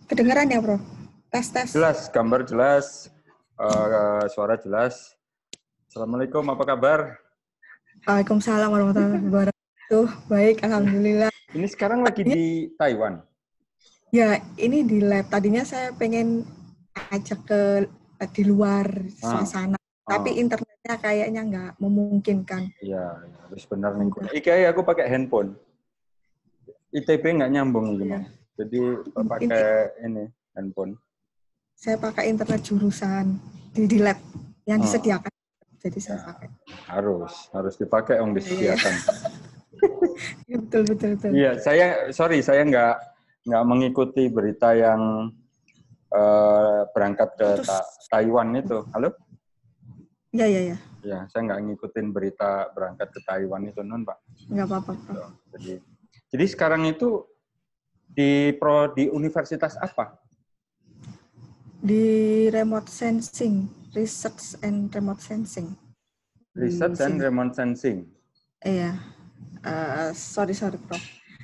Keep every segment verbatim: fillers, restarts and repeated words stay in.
Kedengeran ya, Bro? Tes, tes. Jelas, gambar jelas, uh, suara jelas. Assalamualaikum, apa kabar? Waalaikumsalam warahmatullahi wabarakatuh. Baik, alhamdulillah. Ini sekarang lagi di Taiwan. Ya, ini di lab. Tadinya saya pengen ajak ke di luar suasana, ah. tapi internetnya kayaknya nggak memungkinkan. Iya, harus benar nih. Iki aku pakai handphone. I T B nggak nyambung gimana? Ya. Jadi pakai ini handphone. Saya pakai internet jurusan di, di lab yang hmm. disediakan. Jadi saya ya, pakai. Harus, harus dipakai yang disediakan. Ya, betul, betul, betul. Iya, saya sorry, saya nggak nggak mengikuti berita yang uh, berangkat ke ta Taiwan itu. Halo? Iya, iya, iya. Ya, saya nggak ngikutin berita berangkat ke Taiwan itu, non Pak. Nggak apa-apa. So, jadi, jadi sekarang itu di pro di universitas apa? Di remote sensing, research and remote sensing. Research and remote sensing. Iya, uh, sorry sorry Prof.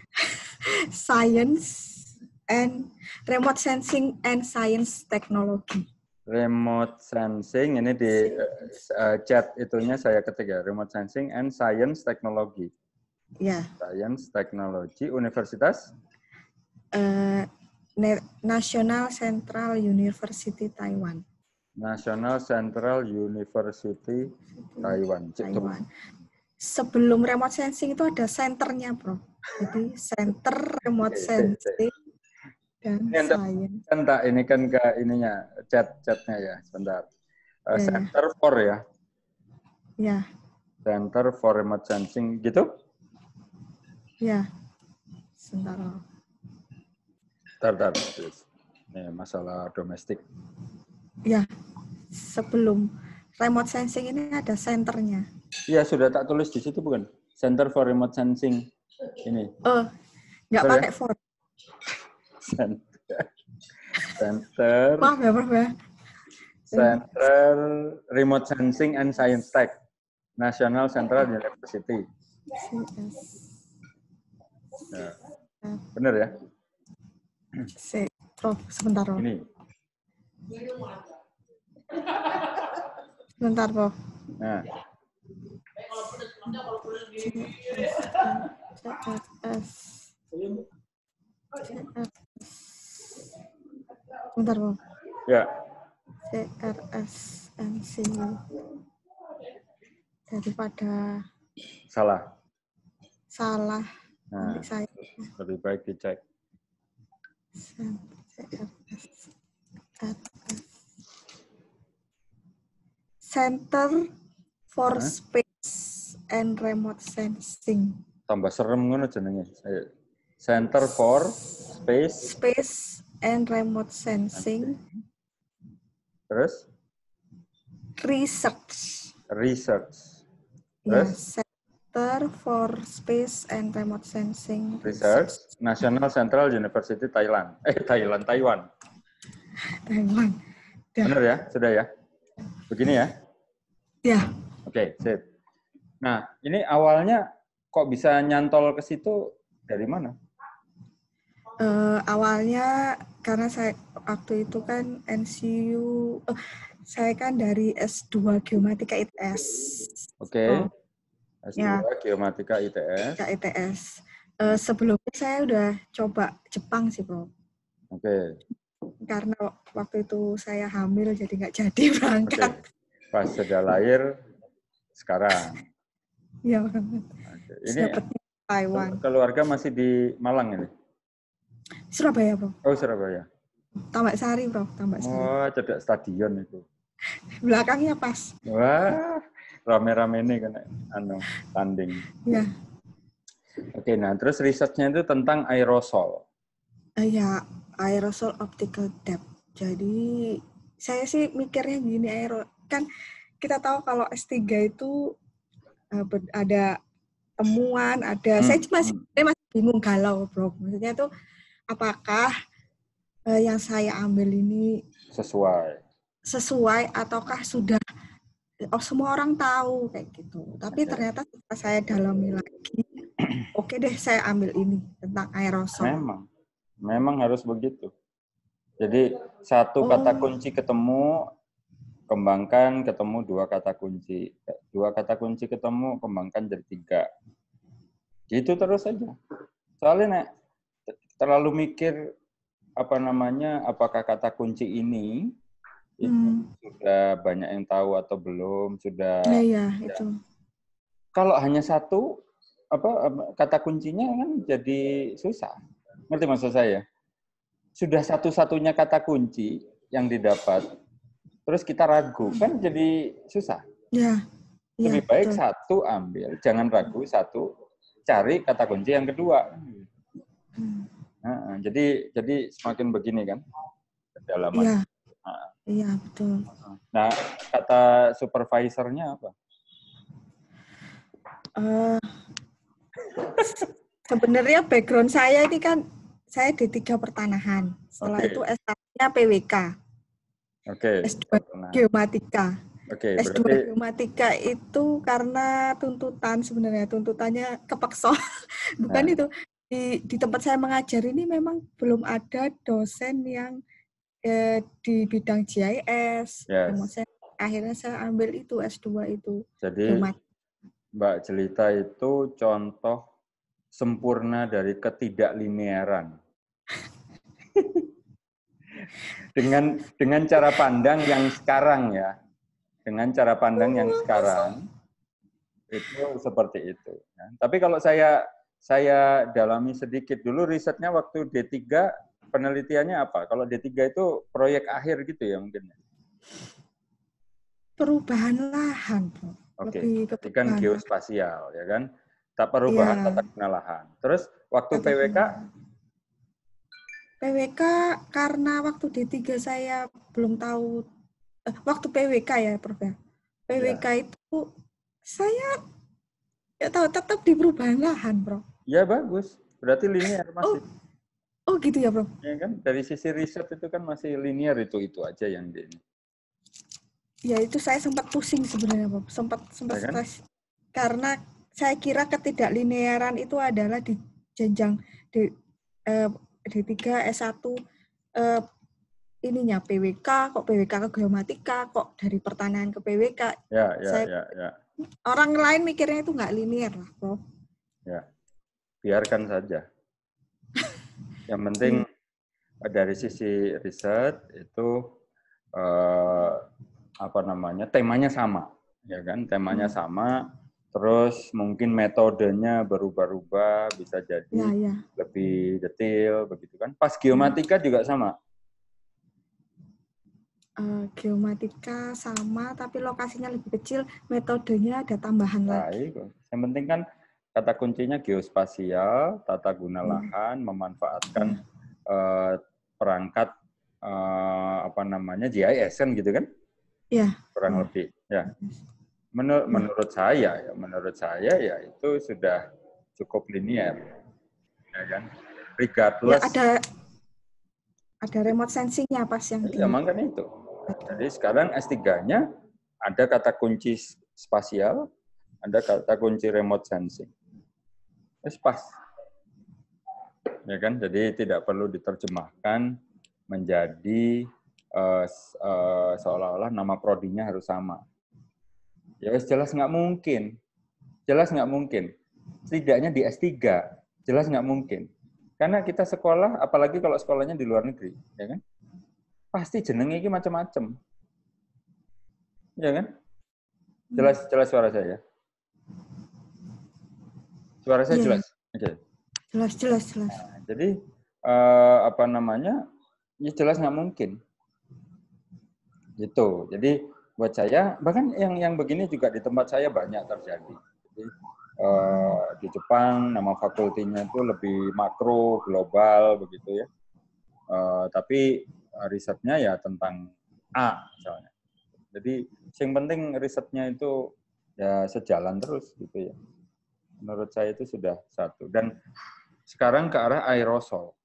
Science and remote sensing and science technology. Remote sensing ini di uh, chat itunya saya ketik ya, remote sensing and science technology. Ya. Science technology Universitas. Uh, National Central University Taiwan. National Central University Taiwan. Taiwan. Sebelum remote sensing itu ada senternya, Bro. Jadi center remote sensing dan science. Sebentar, ini kan ke ininya chat-chatnya ya, sebentar. Uh, ya, center ya. for ya. Ya. Center for remote sensing gitu? Ya. Sebentar. Bentar, bentar. Ini masalah domestik. Ya, sebelum remote sensing ini ada senternya. Iya, sudah tak tulis di situ bukan? Center for Remote Sensing. Ini. Oh, nggak pakai ya? For. Center. Center. Maaf ya, Prof ya. Center Remote Sensing and Science Tech. National Central University. Nah, benar ya? Si, Prof, sebentar, Prof. Ini. Sebentar, Prof. Nah. C R S. Sebentar, Prof. Ya. C R S M C daripada salah. Salah. Nah, saya. lebih baik dicek. Center for huh? Space and Remote Sensing. Tambah serem ngono jenenge. Center for Space Space and Remote Sensing. Terus? Research. Research. Terus? Ya, Center for Space and Remote Sensing. Research. Research. National Central University Thailand. Eh, Thailand, Taiwan. Taiwan. Ya. Benar ya? Sudah ya? Begini ya? Ya. Oke, sip. Nah, ini awalnya kok bisa nyantol ke situ dari mana? Uh, awalnya karena saya waktu itu kan N C U, uh, saya kan dari S dua Geomatika I T S. Oke. Okay. Oh. S dua Ya. Geomatika I T S. I T S. Uh, sebelumnya saya udah coba Jepang sih, Bro. Oke. Okay. Karena waktu itu saya hamil jadi nggak jadi berangkat. Okay. Pas sudah lahir sekarang. Iya banget. Okay. Ini Taiwan. Keluarga masih di Malang ini? Surabaya, Bro. Oh, Surabaya. Tambak Sari, Bro. Tambak Sari. Wah, cedak stadion itu. Belakangnya pas. Wah, rame-rame ini kan anu tanding. Iya. Oke, nah terus risetnya itu tentang aerosol. Uh, ya, aerosol optical depth. Jadi saya sih mikirnya gini, aero kan kita tahu kalau S tiga itu uh, ada temuan, ada hmm. saya masih saya masih bingung galau, Bro. Maksudnya itu apakah uh, yang saya ambil ini sesuai sesuai ataukah sudah oh semua orang tahu kayak gitu. Tapi ternyata setelah saya dalami lagi, oke okay deh saya ambil ini tentang aerosol. Memang, memang harus begitu. Jadi satu Oh. kata kunci ketemu, kembangkan ketemu dua kata kunci. Dua kata kunci ketemu, kembangkan jadi tiga. Gitu terus saja. Soalnya nek terlalu mikir apa namanya, apakah kata kunci ini itu Hmm. sudah banyak yang tahu atau belum, sudah. Nah, ya, Ya. itu. Kalau hanya satu apa kata kuncinya kan jadi susah. Ngerti maksud saya? Sudah satu-satunya kata kunci yang didapat, terus kita ragu, kan jadi susah. Ya, ya, Lebih baik betul. satu ambil, jangan ragu, satu cari kata kunci yang kedua. Hmm. Nah, jadi jadi semakin begini kan kedalaman. Iya, Nah, iya, betul. nah kata supervisornya apa? Uh, sebenarnya background saya ini kan saya D tiga pertanahan. Setelah Oke. itu S satu-nya P W K. Oke. S dua geomatika. Oke, S dua berarti geomatika itu karena tuntutan sebenarnya tuntutannya kepeksa. Bukan nah, itu. Di, di tempat saya mengajar ini memang belum ada dosen yang eh, di bidang G I S. yes. Saya, akhirnya saya ambil itu S dua itu. Jadi Geomatika. Mbak Jelita itu contoh sempurna dari ketidaklinearan. dengan dengan cara pandang yang sekarang ya. Dengan cara pandang yang sekarang itu seperti itu. Ya. Tapi kalau saya saya dalami sedikit dulu risetnya waktu D tiga penelitiannya apa? Kalau D tiga itu proyek akhir gitu ya mungkin. Perubahan lahan, Bro. Oke, Lebih ke berarti kan perubahan lahan. geospasial ya kan? Tak perubahan Iya, tata guna lahan. Terus waktu P tata W K guna. P W K karena waktu D tiga saya belum tahu eh, waktu P W K ya, Prof ya. P W K ya. itu saya ya tahu tetap di perubahan lahan, Bro. Ya bagus, berarti linear Oh, masih. oh gitu ya, Bro. Ya kan dari sisi riset itu kan masih linear itu-itu aja yang di ini. Ya itu saya sempat pusing sebenarnya, Bro. Sempat sempat Ya kan? stres karena saya kira ketidaklinearan itu adalah di jenjang D, eh, D tiga S satu eh, ininya P W K, kok P W K ke geomatika, kok dari pertanian ke P W K. Ya, ya, Saya ya, ya. orang lain mikirnya itu nggak linear lah, Bro. Ya, biarkan saja. Yang penting dari sisi riset itu eh, apa namanya temanya sama, ya kan? Temanya Hmm. sama. Terus mungkin metodenya berubah-ubah, bisa jadi Ya, ya. lebih detail, begitu kan? Pas geomatika juga sama. Uh, geomatika sama, tapi lokasinya lebih kecil, metodenya ada tambahan lagi. Baik. Yang penting kan kata kuncinya geospasial, tata guna Hmm. lahan, memanfaatkan Ya. uh, perangkat uh, apa namanya G I S kan gitu kan? Ya. Kurang Ya. lebih. Ya. Menur Ya. menurut saya ya, menurut saya ya itu sudah cukup linear, ya kan? Ya, Regardless. ada ada remote sensing-nya pas yang Ya, di. makanya itu. Jadi sekarang S tiga-nya ada kata kunci spasial, ada kata kunci remote sensing. Terus pas. Ya kan? Jadi tidak perlu diterjemahkan menjadi uh, uh, seolah-olah nama prodinya harus sama. Ya jelas nggak mungkin. Jelas nggak mungkin. Setidaknya di S tiga, jelas nggak mungkin. Karena kita sekolah, apalagi kalau sekolahnya di luar negeri, ya kan? Pasti jenengnya ini macam-macam. Ya kan? Jelas, jelas suara saya. Suara saya Ya, jelas. ya. Oke. Okay. Jelas, jelas, jelas. Nah, jadi eh, apa namanya? Ya jelas nggak mungkin. Gitu. Jadi buat saya, bahkan yang yang begini juga di tempat saya banyak terjadi. Jadi, eh, di Jepang nama fakultinya itu lebih makro, global begitu ya. Uh, tapi uh, risetnya ya tentang A misalnya. Jadi yang penting risetnya itu ya sejalan terus gitu ya. Menurut saya itu sudah satu. Dan sekarang ke arah aerosol.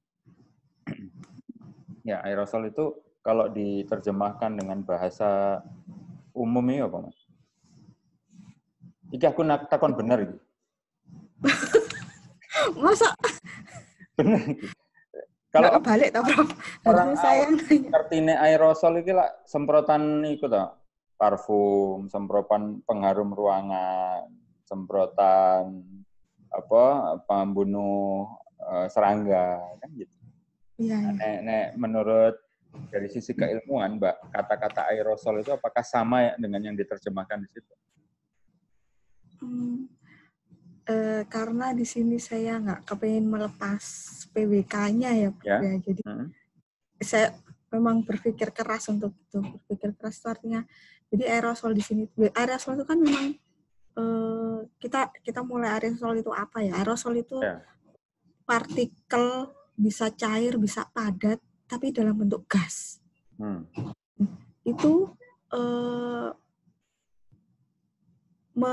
Ya aerosol itu kalau diterjemahkan dengan bahasa umum ini apa Mas? Iki aku nak takon bener gitu. Masa? Bener gitu. Kalau nggak kebalik toh, Prof. orang Harusnya saya yang nanya. artine aerosol iki lah semprotan iku to. Parfum, semprotan pengharum ruangan, semprotan apa pembunuh uh, serangga kan gitu. Iya, Nah, iya. nek, nek menurut dari sisi keilmuan, Mbak, kata-kata aerosol itu apakah sama ya dengan yang diterjemahkan di situ? Hmm, eh, karena di sini saya nggak kepengen melepas P W K-nya ya, Prof. Ya. Ya. Jadi Hmm. saya memang berpikir keras untuk itu. Berpikir keras itu artinya, jadi aerosol di sini, aerosol itu kan memang eh, kita kita mulai aerosol itu apa ya? Aerosol itu Ya. partikel bisa cair, bisa padat, tapi dalam bentuk gas. Hmm. Itu eh, me,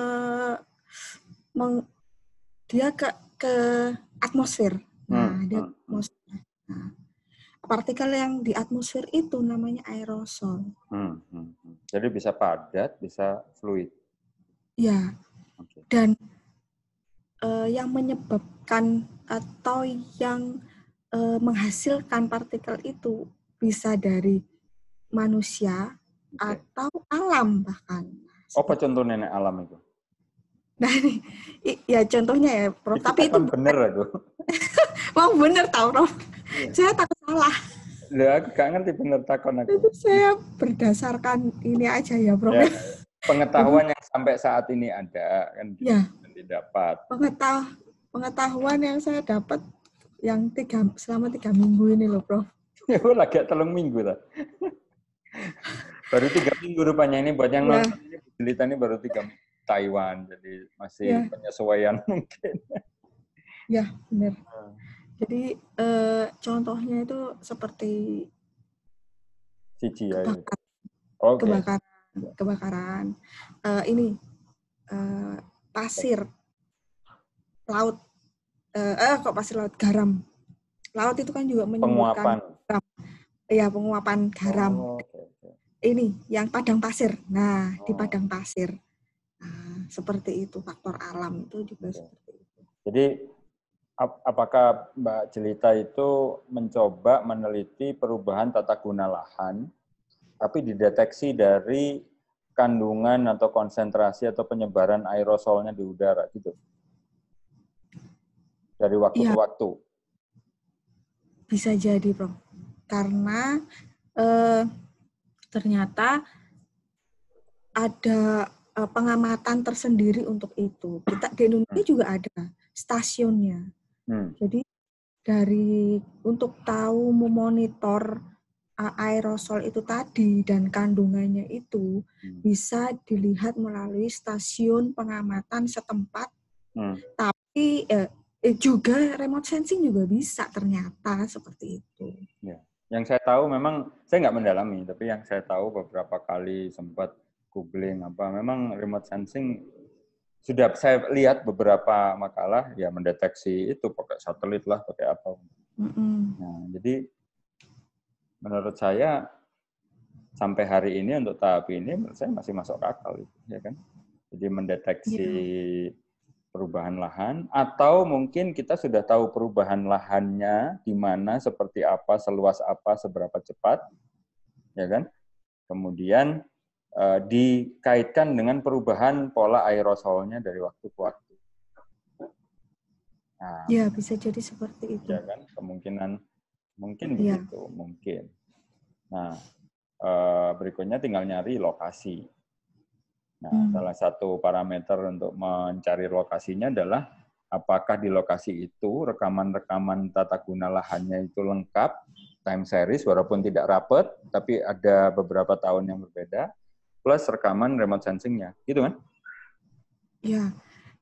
meng, dia ke ke atmosfer. Nah, Hmm. dia Hmm. atmosfer. Nah, partikel yang di atmosfer itu namanya aerosol. Hmm. Hmm. Jadi bisa padat, bisa fluid. Ya. Okay. Dan uh, yang menyebabkan atau yang uh, menghasilkan partikel itu bisa dari manusia Okay. atau alam bahkan. Apa contoh nenek alam itu? Nah ini, ya contohnya ya, Prof. Itu Tapi itu kan bener itu. mau bener tau, Prof. Iya. Saya takut salah. Lah, aku gak ngerti bener takon aku. Itu saya berdasarkan ini aja ya, Prof. Ya, Ya. pengetahuan yang sampai saat ini ada kan Ya, didapat. Pengetahuan, pengetahuan yang saya dapat yang tiga selama tiga minggu ini loh, Prof. Ya, lagi telung minggu lah. Baru tiga minggu rupanya ini buat yang Ya. nonton ini berita ini baru tiga minggu Taiwan, jadi masih Ya. penyesuaian mungkin. Ya, benar. Jadi eh, contohnya itu seperti Cici ya. kebakaran, Oke. kebakaran, kebakaran. Uh, ini uh, pasir laut, uh, eh kok pasir laut garam. Laut itu kan juga menyebutkan garam. Ya, penguapan garam. Oh, okay, okay. Ini yang padang pasir. Nah, oh. di padang pasir. Nah, seperti itu faktor alam itu juga okay. Seperti itu. Jadi ap- apakah Mbak Jelita itu mencoba meneliti perubahan tata guna lahan, tapi dideteksi dari kandungan atau konsentrasi atau penyebaran aerosolnya di udara gitu? Dari waktu ya. ke waktu? Bisa jadi, Bro. Karena eh, ternyata ada eh, pengamatan tersendiri untuk itu. Kita di Indonesia hmm. juga ada stasiunnya. Hmm. Jadi dari untuk tahu memonitor uh, aerosol itu tadi dan kandungannya itu hmm. bisa dilihat melalui stasiun pengamatan setempat. Hmm. Tapi eh, juga remote sensing juga bisa ternyata seperti itu. Ya. Yang saya tahu memang saya nggak mendalami, tapi yang saya tahu beberapa kali sempat googling apa, memang remote sensing sudah saya lihat beberapa makalah ya mendeteksi itu pakai satelit lah, pakai apa. Mm-hmm. Nah, jadi menurut saya sampai hari ini untuk tahap ini menurut saya masih masuk akal, ya kan? Jadi mendeteksi yeah. perubahan lahan, atau mungkin kita sudah tahu perubahan lahannya di mana, seperti apa, seluas apa, seberapa cepat, ya kan? Kemudian Uh, dikaitkan dengan perubahan pola aerosolnya dari waktu ke waktu. Nah, ya, bisa jadi seperti itu. Ya kan, kemungkinan mungkin ya. Begitu, mungkin. Nah, uh, berikutnya tinggal nyari lokasi. Nah, hmm. salah satu parameter untuk mencari lokasinya adalah apakah di lokasi itu rekaman-rekaman tata guna lahannya itu lengkap, time series walaupun tidak rapet, tapi ada beberapa tahun yang berbeda. Plus rekaman remote sensing-nya, gitu kan? Ya,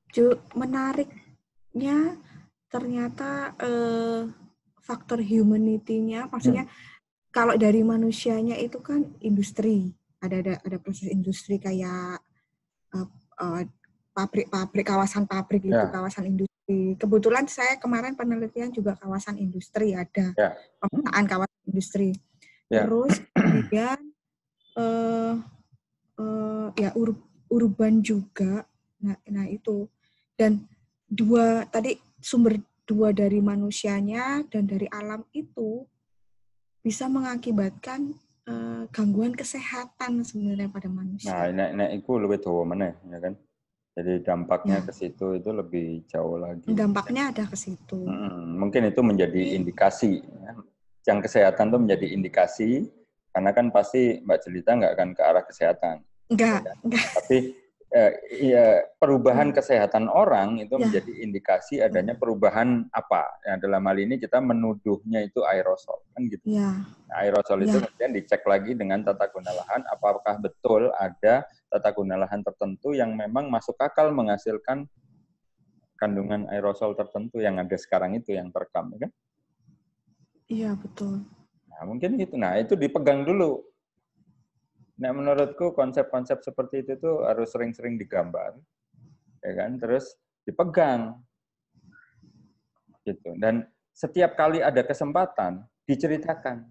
menariknya ternyata eh, faktor humanity-nya, maksudnya hmm. kalau dari manusianya itu kan industri, ada ada ada proses industri kayak uh, uh, pabrik-pabrik, kawasan pabrik itu, ya. Kawasan industri. Kebetulan saya kemarin penelitian juga kawasan industri, ada ya. Pemetaan kawasan industri. Ya. Terus kemudian uh, Uh, ya ur, urban juga, nah, nah itu, dan dua tadi sumber dua dari manusianya dan dari alam itu bisa mengakibatkan uh, gangguan kesehatan sebenarnya pada manusia. Nah, nek nek iku luwih dawa meneh, ya kan? Jadi dampaknya Ya, ke situ itu lebih jauh lagi. dampaknya ada ke situ. Hmm, mungkin itu menjadi indikasi. Ya. Yang kesehatan itu menjadi indikasi, karena kan pasti Mbak Jelita nggak akan ke arah kesehatan. Enggak, Ya kan? enggak. Tapi eh, ya, perubahan kesehatan orang itu Ya. menjadi indikasi adanya perubahan apa. Ya, dalam hal ini kita menuduhnya itu aerosol. Kan gitu. Ya. Nah, aerosol Ya. itu kemudian dicek lagi dengan tata guna lahan, apakah betul ada tata guna lahan tertentu yang memang masuk akal menghasilkan kandungan aerosol tertentu yang ada sekarang itu yang terekam, ya kan? Iya, betul. Nah, mungkin itu. Nah, itu dipegang dulu. Nah, menurutku konsep-konsep seperti itu tuh harus sering-sering digambar, ya kan? Terus dipegang, gitu. Dan setiap kali ada kesempatan diceritakan,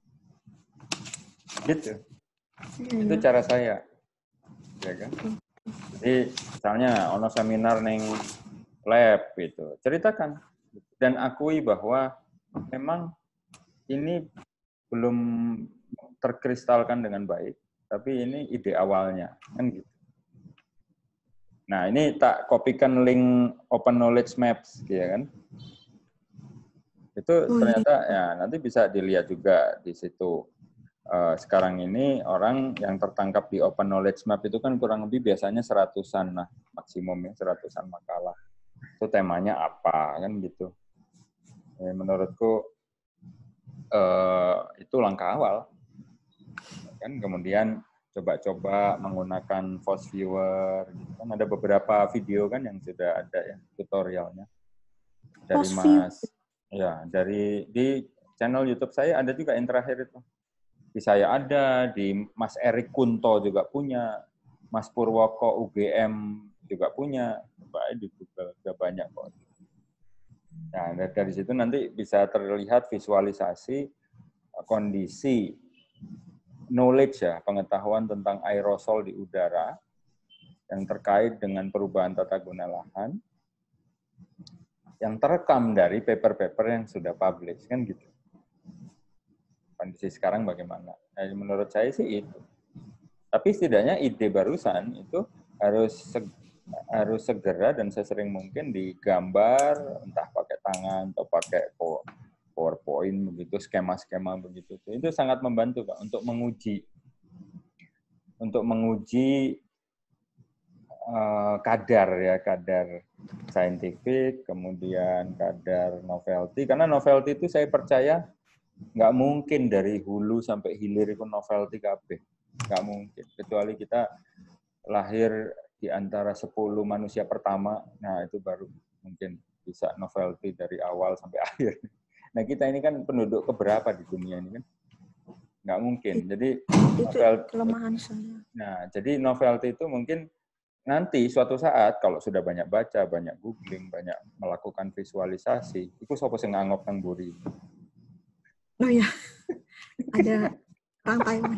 gitu. Ya, Itu ya. cara saya, ya kan? Jadi misalnya ono seminar neng lab gitu, ceritakan dan akui bahwa memang ini belum terkristalkan dengan baik, tapi ini ide awalnya, kan gitu. Nah, ini tak kopikan link Open Knowledge Maps, ya kan? Itu Oh, ternyata iya. ya nanti bisa dilihat juga di situ. Uh, sekarang ini orang yang tertangkap di Open Knowledge Map itu kan kurang lebih biasanya seratusan, nah maksimum ya seratusan makalah. Itu temanya apa kan gitu. Ya, menurutku uh, itu langkah awal. Kan kemudian coba-coba menggunakan Force Viewer, gitu kan ada beberapa video kan yang sudah ada ya tutorialnya dari Mas, ya dari di channel YouTube saya ada juga yang terakhir itu. Di saya ada, di Mas Erik Kunto juga punya, Mas Purwoko U G M juga punya, baik di Google juga banyak kok. Nah, dari situ nanti bisa terlihat visualisasi kondisi knowledge ya, pengetahuan tentang aerosol di udara yang terkait dengan perubahan tata guna lahan yang terekam dari paper-paper yang sudah publish kan gitu. Kondisi sekarang bagaimana? Nah, menurut saya sih itu. Tapi setidaknya ide barusan itu harus harus segera dan sesering mungkin digambar, entah pakai tangan atau pakai PowerPoint begitu, skema-skema begitu. Itu sangat membantu Pak untuk menguji untuk menguji uh, kadar ya, kadar saintifik, kemudian kadar novelty. Karena novelty itu saya percaya nggak mungkin dari hulu sampai hilir itu novelty kabeh. Nggak mungkin. Kecuali kita lahir di antara sepuluh manusia pertama, nah itu baru mungkin bisa novelty dari awal sampai akhir. Nah kita ini kan penduduk keberapa di dunia ini kan? Nggak mungkin. Jadi itu novelty, kelemahan saya. Nah, jadi novelty itu mungkin nanti suatu saat kalau sudah banyak baca, banyak googling, banyak melakukan visualisasi, itu sapa sing ngangop nang mburi. Oh ya, ada orang Taiwan.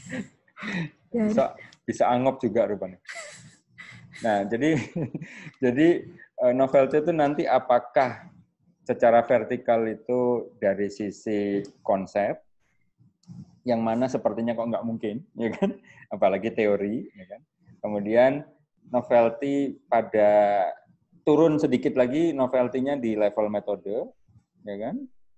Ya, bisa bisa angop juga rupanya. Nah, jadi jadi novelty itu nanti apakah secara vertikal itu dari sisi konsep, yang mana sepertinya kok nggak mungkin, ya kan? Apalagi teori, ya kan? Kemudian novelty pada turun sedikit lagi novelty-nya di level metode, ya kan?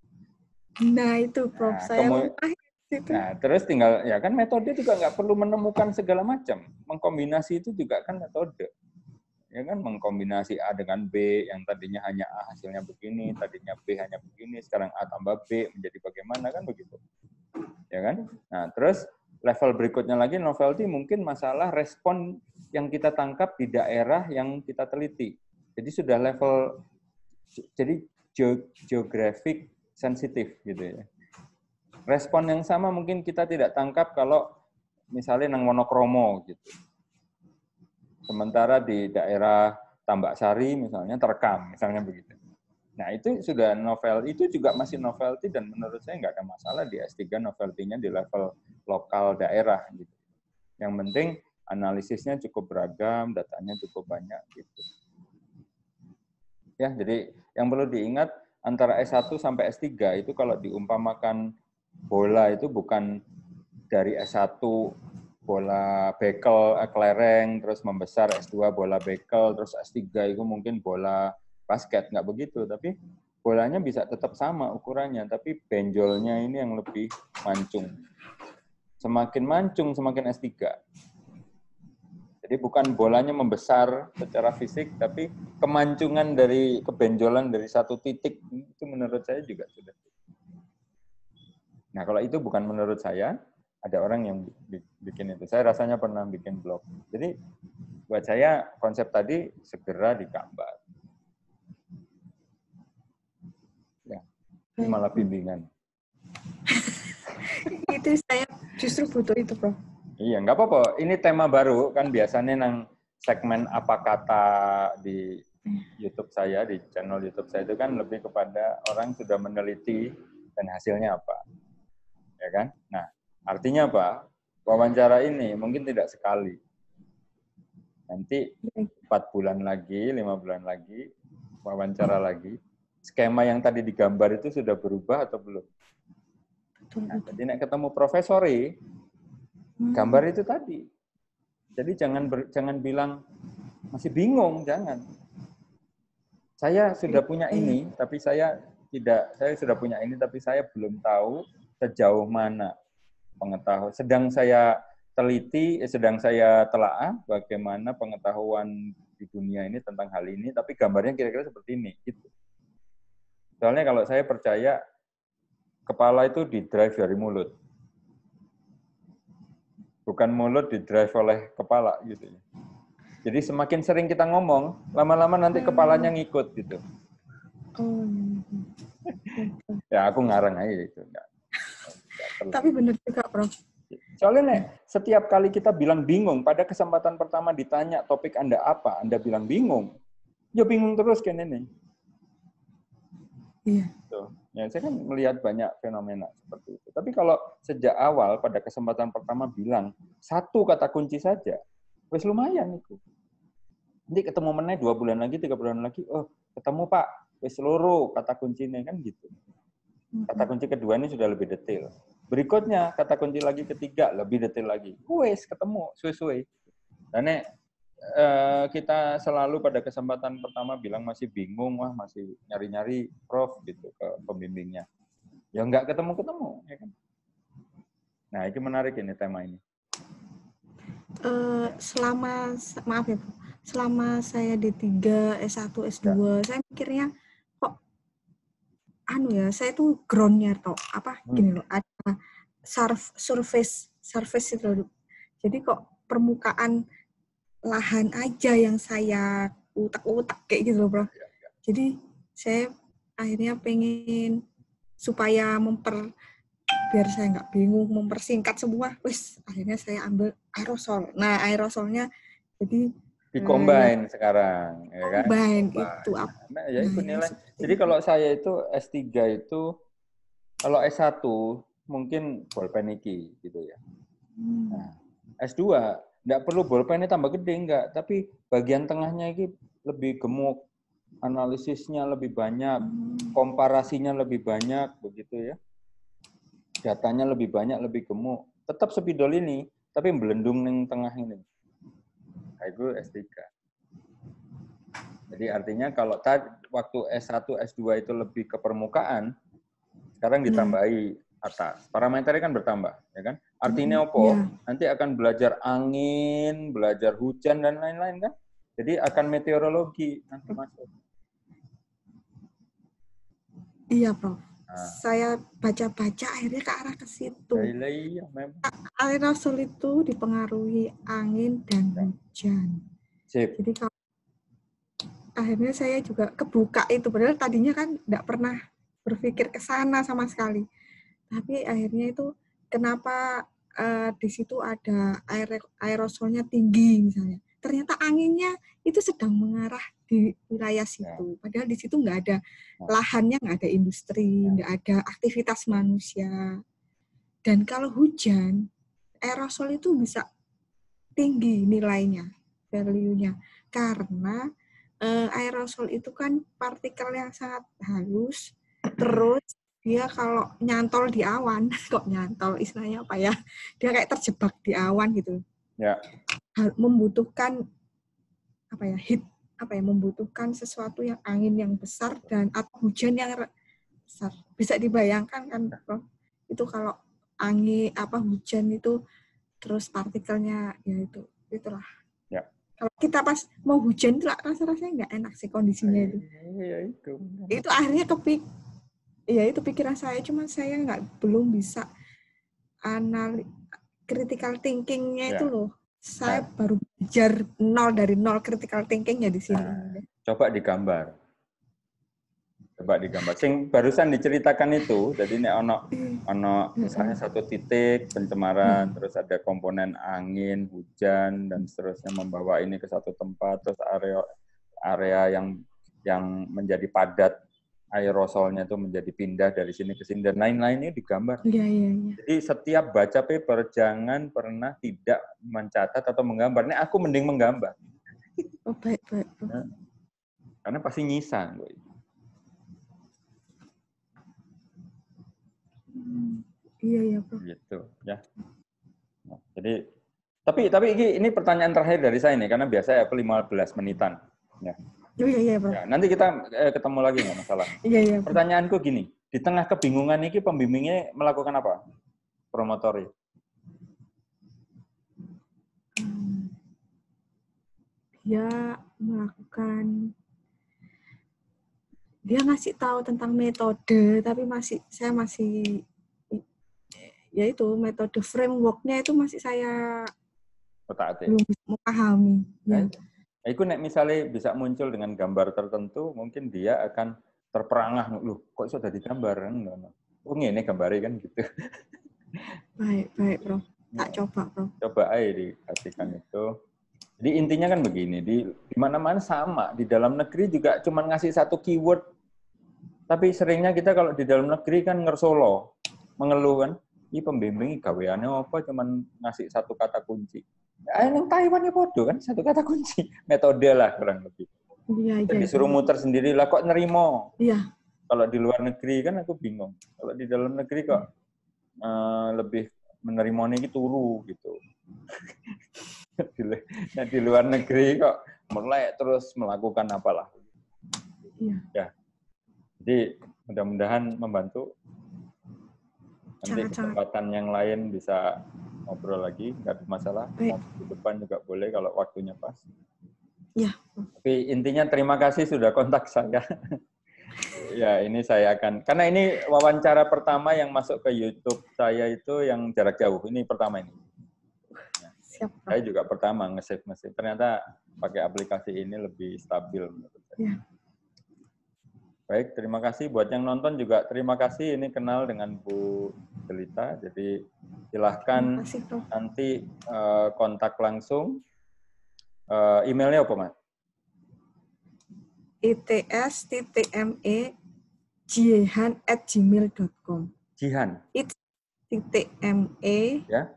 Nah itu Prof, Nah, saya kemu- itu. nah terus tinggal ya kan metode juga nggak perlu menemukan segala macam, mengkombinasi itu juga kan metode, ya kan? Mengkombinasi A dengan B yang tadinya hanya A hasilnya begini, tadinya B hanya begini, sekarang A tambah B menjadi bagaimana kan begitu, ya kan? Nah terus level berikutnya lagi novelty mungkin masalah respon yang kita tangkap di daerah yang kita teliti. Jadi sudah level, jadi geographic sensitif gitu ya. Respon yang sama mungkin kita tidak tangkap kalau misalnya nang Wonokromo gitu. Sementara di daerah Tambak Sari misalnya terekam, misalnya begitu. Nah itu sudah novel, itu juga masih novelty dan menurut saya nggak ada masalah di S tiga novelty-nya di level lokal daerah gitu. Yang penting analisisnya cukup beragam, datanya cukup banyak gitu. Ya, jadi Yang perlu diingat antara S satu sampai S tiga itu kalau diumpamakan bola itu bukan dari S satu bola bekel, kelereng, terus membesar, S dua bola bekel, terus S tiga itu mungkin bola basket, nggak begitu. Tapi bolanya bisa tetap sama ukurannya, tapi benjolnya ini yang lebih mancung. Semakin mancung, semakin S tiga. Jadi bukan bolanya membesar secara fisik, tapi kemancungan dari kebenjolan dari satu titik, itu menurut saya juga sudah. Nah, kalau itu bukan menurut saya, ada orang yang bikin itu. Saya rasanya pernah bikin blog. Jadi buat saya konsep tadi segera digambar. Ya, ini malah bimbingan. Itu saya justru butuh itu, Prof. Iya, nggak apa-apa. Ini tema baru, kan biasanya nang segmen apa kata di YouTube saya, di channel YouTube saya itu kan lebih kepada orang sudah meneliti dan hasilnya apa. Ya kan? Nah, artinya apa? Wawancara ini mungkin tidak sekali. Nanti empat bulan lagi, lima bulan lagi, wawancara lagi. Skema yang tadi digambar itu sudah berubah atau belum? Nah, jadi nek ketemu profesori, gambar itu tadi. Jadi jangan ber, jangan bilang masih bingung, jangan. Saya sudah punya ini, tapi saya tidak. Saya sudah punya ini, tapi saya belum tahu sejauh mana pengetahuan. Sedang saya teliti, sedang saya telaah bagaimana pengetahuan di dunia ini tentang hal ini, tapi gambarnya kira-kira seperti ini. Gitu. Soalnya kalau saya percaya kepala itu didrive dari mulut. Bukan mulut didrive oleh kepala gitu. Jadi semakin sering kita ngomong, lama-lama nanti kepalanya ngikut gitu. Oh. Ya aku ngarang aja itu. Enggak. Tapi benar juga, Prof. Soalnya nih, setiap kali kita bilang bingung, pada kesempatan pertama ditanya topik Anda apa, Anda bilang bingung. Ya bingung terus kan ini. Iya. Tuh. Ya, saya kan melihat banyak fenomena seperti itu. Tapi kalau sejak awal pada kesempatan pertama bilang satu kata kunci saja, wes lumayan itu. Nanti ketemu meneh dua bulan lagi, tiga bulan lagi, oh ketemu Pak, wes seluruh kata kuncinya kan gitu. Kata kunci kedua ini sudah lebih detail. Berikutnya kata kunci lagi ketiga lebih detail lagi. Wes ketemu suwe-suwe. Dan eh, kita selalu pada kesempatan pertama bilang masih bingung, wah masih nyari-nyari prof gitu ke pembimbingnya. Ya nggak ketemu-ketemu, ya kan? Nah, itu menarik ini tema ini. Uh, selama maaf ya, selama saya D tiga, S satu, S dua, ya. Saya mikirnya kok anu ya, saya tuh groundnya toh apa hmm. gini loh, ada surf, surface, surface itu. Jadi kok permukaan lahan aja yang saya utak-utak kayak gitu loh, Bro. Jadi saya akhirnya pengen supaya memper biar saya nggak bingung, mempersingkat semua, wis akhirnya saya ambil aerosol. Nah, aerosolnya jadi di-combine uh, sekarang, ya kan? Combine itu apa? Nah, ya itu nilai. Jadi kalau saya itu S tiga itu, kalau S satu mungkin bolpen iki gitu ya. Hmm. Nah, S dua nggak perlu bolpennya tambah gede, enggak. Tapi bagian tengahnya ini lebih gemuk, analisisnya lebih banyak, komparasinya lebih banyak, begitu ya. Datanya lebih banyak, lebih gemuk. Tetap spidol ini, tapi belendung ning tengah ini. Nah, itu S tiga. Jadi artinya kalau tadi waktu S satu, S dua itu lebih ke permukaan, sekarang ditambahi atas. Parameternya kan bertambah, ya kan? Artinya apa? Yeah. Nanti akan belajar angin, belajar hujan dan lain-lain kan? Jadi akan meteorologi nanti masuk. Iya, Prof. Nah. Saya baca-baca akhirnya ke arah ke situ. Iya, iya, memang. Aerosol itu dipengaruhi angin dan hujan. Sip. Jadi kalau akhirnya saya juga kebuka itu, padahal tadinya kan tidak pernah berpikir ke sana sama sekali. Tapi akhirnya itu kenapa uh, di situ ada aer aerosolnya tinggi misalnya. Ternyata anginnya itu sedang mengarah di wilayah situ. Padahal di situ nggak ada lahannya, nggak ada industri, nggak ada aktivitas manusia. Dan kalau hujan, aerosol itu bisa tinggi nilainya, value-nya. Karena uh, aerosol itu kan partikel yang sangat halus, terus dia kalau nyantol di awan, kok nyantol istilahnya apa ya? Dia kayak terjebak di awan gitu. Ya. Membutuhkan apa ya? Heat apa ya? Membutuhkan sesuatu yang angin yang besar dan atau hujan yang besar. Bisa dibayangkan kan, Prof? Itu kalau angin apa hujan itu terus partikelnya ya itu itulah. Ya. Kalau kita pas mau hujan itu rasa-rasanya nggak enak sih kondisinya itu. Iya itu. Itu akhirnya kepik, ya itu pikiran saya, cuma saya nggak belum bisa anali critical thinking-nya Ya. itu loh. Saya Nah. baru belajar nol dari nol critical thinking-nya di sini. Nah, coba digambar. Coba digambar. Sing barusan diceritakan itu, jadi ini ono ono misalnya satu titik pencemaran, terus ada komponen angin, hujan dan seterusnya membawa ini ke satu tempat, terus area area yang yang menjadi padat aerosolnya itu menjadi pindah dari sini ke sini dan lain-lainnya digambar. Iya, iya, iya. Jadi setiap baca paper jangan pernah tidak mencatat atau menggambar. Ini aku mending menggambar. Oh, baik, baik. Nah, karena pasti nyisa. Hmm, iya, iya, Prof. Gitu, ya. Nah, jadi, tapi tapi ini, ini pertanyaan terakhir dari saya nih, karena biasa aku lima belas menitan. Ya. Oh, iya, iya, Prof. Ya, nanti kita eh, ketemu lagi, nggak masalah. Iya, iya, Prof. Pertanyaanku gini, di tengah kebingungan ini pembimbingnya melakukan apa? Promotori. Hmm. Dia melakukan dia ngasih tahu tentang metode, tapi masih saya masih ya itu metode framework-nya itu masih saya belum bisa memahami. Ya. Nah, itu nek misalnya bisa muncul dengan gambar tertentu, mungkin dia akan terperangah, loh kok sudah digambar? Oh ini gambarnya kan gitu. Baik, baik, Prof. Tak coba, Prof. Coba aja dikasihkan itu. Jadi intinya kan begini, di, di mana-mana sama, di dalam negeri juga cuma ngasih satu keyword, tapi seringnya kita kalau di dalam negeri kan ngersolo, mengeluh kan, ini pembimbing gaweannya apa, cuma ngasih satu kata kunci. Ah, yang Taiwan ya bodoh kan, satu kata kunci, metode lah kurang lebih. Iya, iya. Disuruh muter sendiri lah, kok nerimo? Iya. Kalau di luar negeri kan aku bingung, kalau di dalam negeri kok uh, lebih menerima ini turu gitu. Nah, di luar negeri kok mulai terus melakukan apalah. Iya. Ya. Jadi mudah-mudahan membantu. Nanti Sangat, kesempatan sangat. Yang lain bisa ngobrol lagi, nggak ada masalah. Baik. Di depan juga boleh kalau waktunya pas. Ya. Tapi intinya terima kasih sudah kontak saya. Ya, ini saya akan, karena ini wawancara pertama yang masuk ke YouTube saya itu yang jarak jauh. Ini pertama ini. Siap, saya juga pertama nge-save nge-save. Ternyata pakai aplikasi ini lebih stabil menurut saya. Ya. Baik, terima kasih buat yang nonton juga. Terima kasih ini kenal dengan Bu Delita. Jadi silahkan kasih, nanti uh, kontak langsung. Uh, emailnya apa, Mas? its titik me jihan at gmail dot com. Jihan. It titik me ya.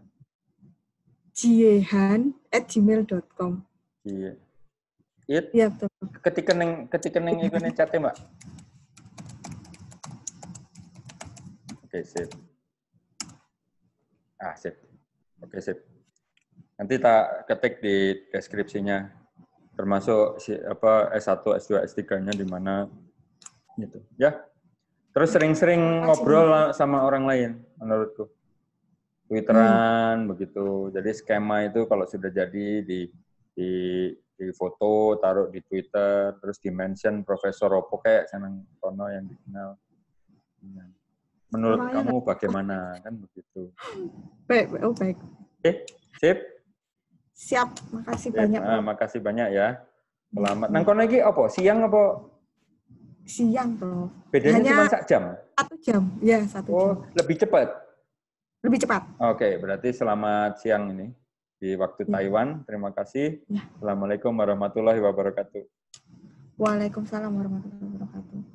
jihan at gmail dot com. Iya. It. Ya, betul. Ketika neng ketika neng itu nih chatnya, Mbak. Oke, sip. Ah, sip. Oke, sip. Nanti tak ketik di deskripsinya. Termasuk si, apa S satu, S dua, S tiga-nya di mana gitu. Ya. Terus sering-sering ngobrol sama orang lain menurutku. Twitteran hmm. begitu. Jadi skema itu kalau sudah jadi di di di foto, taruh di Twitter, terus di-mention Profesor Opo kayak senang kono yang dikenal. Menurut oh, kamu bagaimana kan begitu? Baik, oh baik. Oke, sip. Siap, makasih Siap. banyak. Nah, makasih banyak ya. Selamat. Nang kono iki apa? Siang apa? Siang, Bro. Bedanya Hanya cuma satu jam? Satu jam, ya satu oh, jam. Lebih cepat? Lebih cepat. Oke, berarti selamat siang ini di waktu ya. Taiwan. Terima kasih. Ya. Assalamualaikum warahmatullahi wabarakatuh. Waalaikumsalam warahmatullahi wabarakatuh.